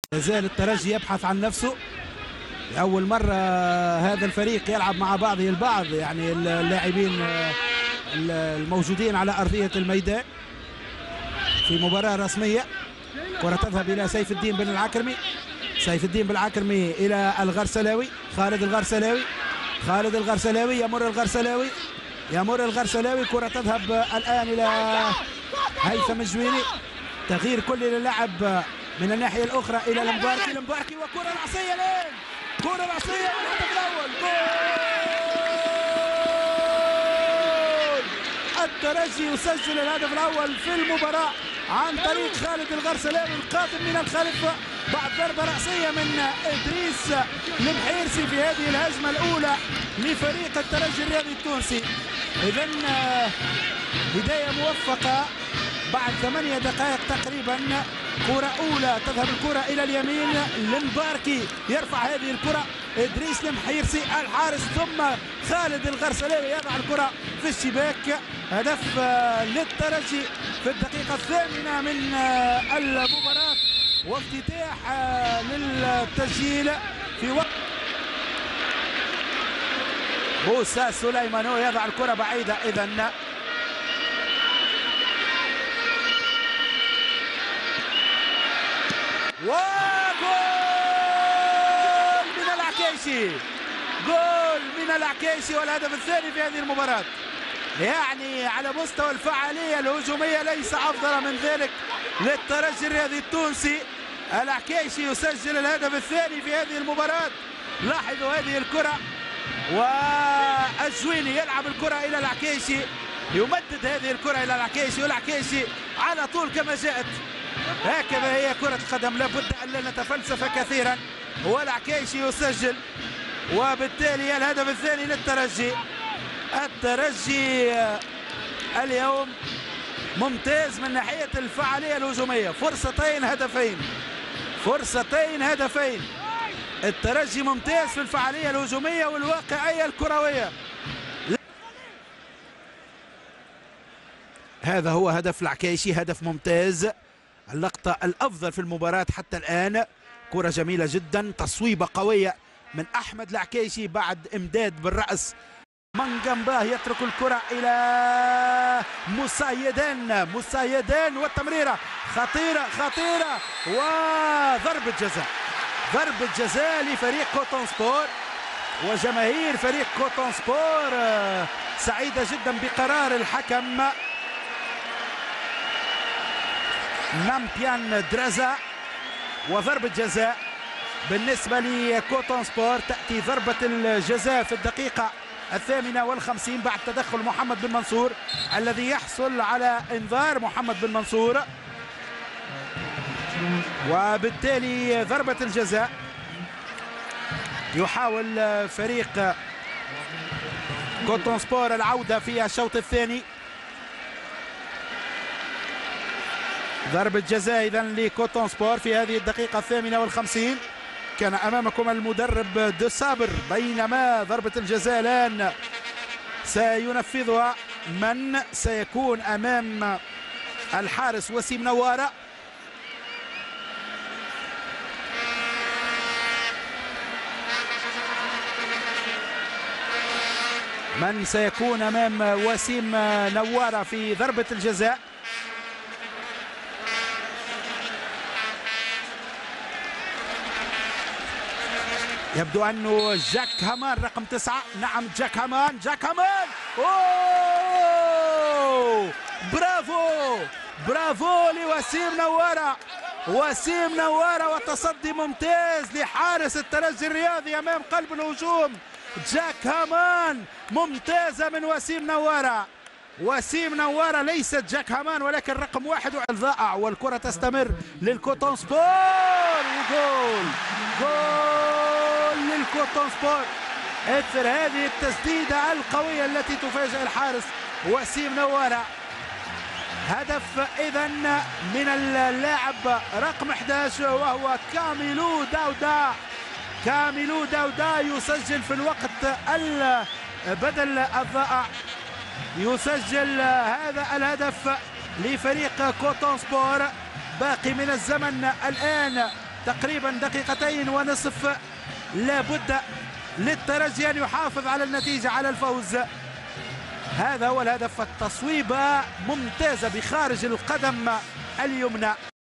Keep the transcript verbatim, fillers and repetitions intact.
يزال الترجي يبحث عن نفسه لأول مرة. هذا الفريق يلعب مع بعضه البعض، يعني اللاعبين الموجودين على أرضية الميدان في مباراة رسمية. كرة تذهب إلى سيف الدين بن العكرمي، سيف الدين بن العكرمي إلى الغرسلاوي، خالد الغرسلاوي، خالد الغرسلاوي يمر الغرسلاوي يمر الغرسلاوي كرة تذهب الآن إلى هيثم الجويني، تغيير كلي للعب من الناحية الأخرى إلى المباركي، المباركي وكرة رأسية لين كرة رأسية والهدف الأول، جول! الترجي يسجل الهدف الأول في المباراة عن طريق خالد الغرسلاوي القادم من الخلف بعد ضربة رأسية من إدريس المحيرسي في هذه الهجمة الأولى لفريق الترجي الرياضي التونسي. إذن بداية موفقة بعد ثمانية دقائق تقريبا. كرة أولى تذهب الكرة إلى اليمين لمباركي، يرفع هذه الكرة إدريس المحيرسي الحارس، ثم خالد الغرسلاوي يضع الكرة في الشباك. هدف للترجي في الدقيقة الثامنة من المباراة، وافتتاح للتسجيل في وقت. موسى سليمان هو يضع الكرة بعيدة، إذن وجول من العكيشي، جول من العكيشي والهدف الثاني في هذه المباراة. يعني على مستوى الفعالية الهجومية ليس أفضل من ذلك للترجي الرياضي التونسي. العكيشي يسجل الهدف الثاني في هذه المباراة. لاحظوا هذه الكرة والجويني يلعب الكرة إلى العكيشي، يمدد هذه الكرة إلى العكيشي والعكيشي على طول كما جاءت. هكذا هي كرة قدم، لابد أن لا نتفلسف كثيرا. والعكيشي يسجل وبالتالي الهدف الثاني للترجي. الترجي اليوم ممتاز من ناحية الفعالية الهجومية، فرصتين هدفين فرصتين هدفين الترجي ممتاز في الفعالية الهجومية والواقعية الكروية. هذا هو هدف العكيشي، هدف ممتاز، اللقطة الأفضل في المباراة حتى الآن. كرة جميلة جدا، تصويبة قوية من أحمد العكيشي بعد إمداد بالرأس من جنبه، يترك الكرة إلى مسايدان مسايدان والتمريرة خطيرة خطيرة وضربة جزاء ضربة جزاء لفريق كوتون سبور. وجماهير فريق كوتون سبور سعيدة جدا بقرار الحكم نامبيان درازا. وضربة جزاء بالنسبة لكوتون سبور، تأتي ضربة الجزاء في الدقيقة الثامنة والخمسين بعد تدخل محمد بن منصور الذي يحصل على انذار محمد بن منصور، وبالتالي ضربة الجزاء. يحاول فريق كوتون سبور العودة في الشوط الثاني. ضربة جزاء إذن لكوتون سبور في هذه الدقيقة الثامنة والخمسين. كان أمامكم المدرب دو صابر، بينما ضربة الجزاء الآن سينفذها من سيكون أمام الحارس وسيم نوارة. من سيكون أمام وسيم نوارة في ضربة الجزاء؟ يبدو أنه جاك هامان رقم تسعة. نعم جاك هامان جاك هامان أوه برافو برافو لوسيم نوارة وسيم نوارة وتصدي ممتاز لحارس الترجي الرياضي أمام قلب الهجوم جاك هامان. ممتازة من وسيم نوارة. وسيم نوارة ليست جاك هامان ولكن رقم واحد ضائع، والكرة تستمر للكوتون سبور وجول جول للكوتون سبور اثر هذه التسديدة القوية التي تفاجئ الحارس وسيم نوارة. هدف إذن من اللاعب رقم أحد عشر وهو كاميلو داودا. كاميلو داودا يسجل في الوقت البدل الضائع، يسجل هذا الهدف لفريق كوتون سبور. باقي من الزمن الآن تقريبا دقيقتين ونصف. لابد للترجي أن يحافظ على النتيجة، على الفوز. هذا هو الهدف. التصويبة ممتازة بخارج القدم اليمنى.